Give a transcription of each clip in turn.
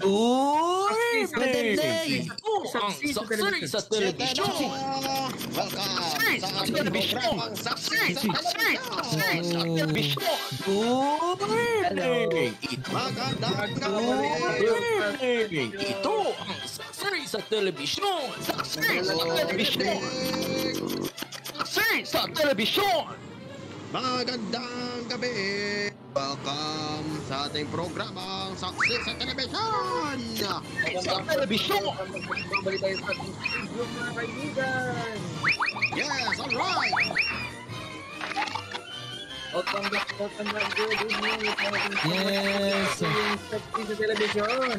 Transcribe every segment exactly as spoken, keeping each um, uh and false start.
Good evening! Saksi sa Telebisyon! Welcome sa ating programang Saksi sa Telebisyon! Good evening! Magandang gabi! Ito ang Saksi sa Telebisyon! Saksi sa Telebisyon! Saksi sa Telebisyon! Magandang gabi! Welcome sa ating programang Saksi sa Telebisyon! Sa Telebisyon! Magbabalik tayo sa ating studio, mga kaibigan! Yes, alright! Welcome back, welcome back, good evening! Yes! Saksi sa Telebisyon!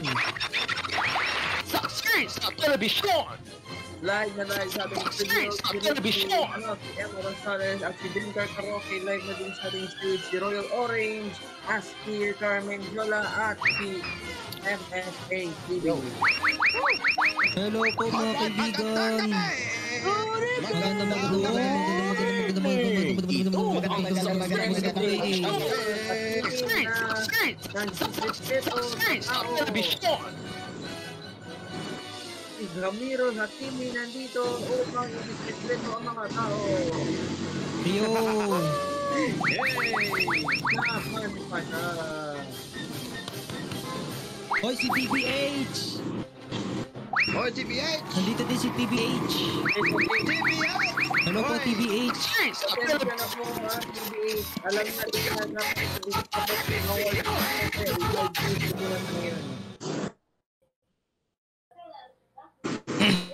Saksi sa Telebisyon! Live na live sa ating studio. Sa Telebisyon! Ano, si Emma Rosales at si Binkar Karaoke. Live na din sa ating studio. Si Royal Orange, Askir, Carmen Jola at si M S A T V. Hello po mga kaibigan. Magandang Si Ramiro sa Timi nandito upang i-discipline ang mga tao. Yo! Naman pa na. Hoy, si T B H! Hoy, T V H! Nandito din si T B H! T V H! Hello po, T B H! Pasensya na po mga T V H. Alam na din na natin sa dito sa bawal